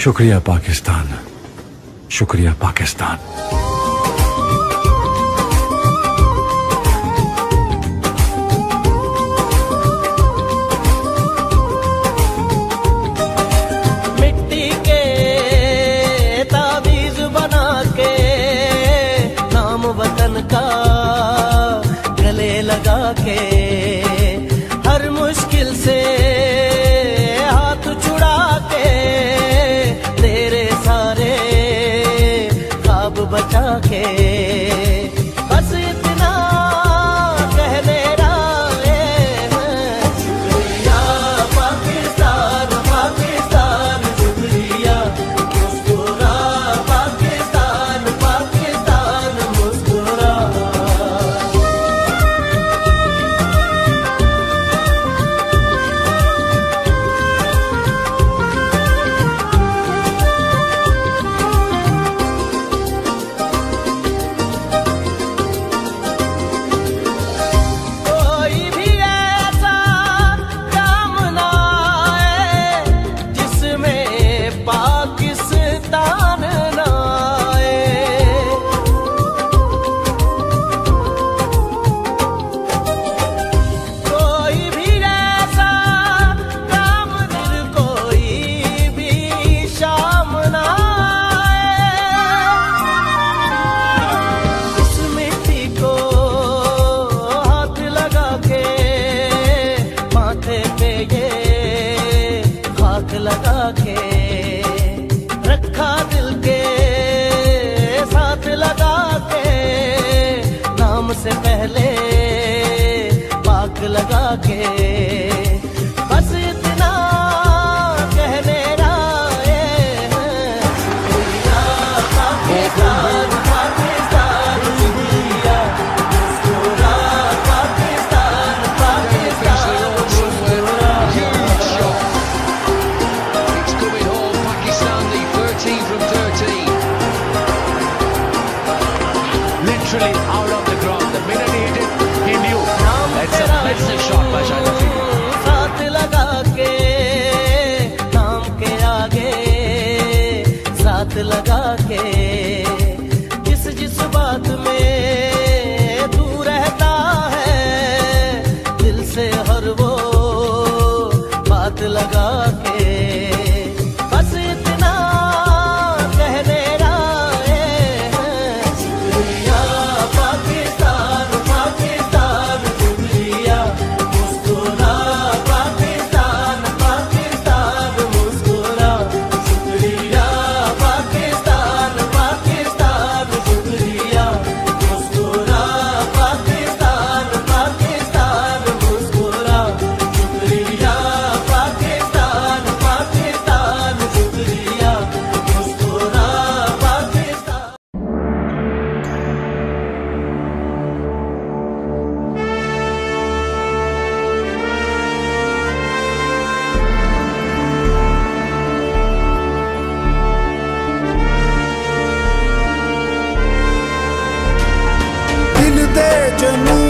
शुक्रिया पाकिस्तान, शुक्रिया पाकिस्तान। मिट्टी के ताबीज बना के नाम वतन का गले लगा के, हर मुश्किल से हाथ छुड़ा के, तेरे सारे ख्वाब बचा के, बस इतना कहने आए हैं। शुक्रिया पाकिस्तान, पाकिस्तान शुक्रिया, मुस्कुरा पाकिस्तान, पाकिस्तान मुस्कुरा। कोई भी ऐसा काम ना आए जिसमें पाकिस्तान ना आए। कोई भी ऐसा काम दिल, कोई भी शाम ना आए। इस मिट्टी को हाथ लगा के, माथे पे ये खाक लगा के, रखा दिल के साथ लगा के, नाम से पहले पाक लगा के, बस इतना कहने आए हैं। शुक्रिया पाकिस्तान, पाकिस्तान शुक्रिया, मुस्कुरा पाकिस्तान, पाकिस्तान मुस्कुरा। It's coming home, Pakistan lead 13 from 13. Literally out of the ground. The minute he hit it, he knew. That's a massive shot by Shahid Afridi. साथ लगा के, नाम के आगे साथ लगा के, जिस जिस बात में तू रहता है, दिल से हर वो बात लगा के, बस इतना कहने आए हैं। शुक्रिया पाकिस्तान, पाकिस्तान शुक्रिया, मुस्कुरा पाकिस्तान, पाकिस्तान मुस्कुरा। शुक्रिया पाकिस्तान, पाकिस्तान शुक्रिया, मुस्कुरा पाकिस्तान, पाकिस्तान मुस्कुरा। शुक्रिया पाकिस्तान, पाकिस्तान शुक्रिया, मुस्कुरा पाकिस्तान। दिल दे जनू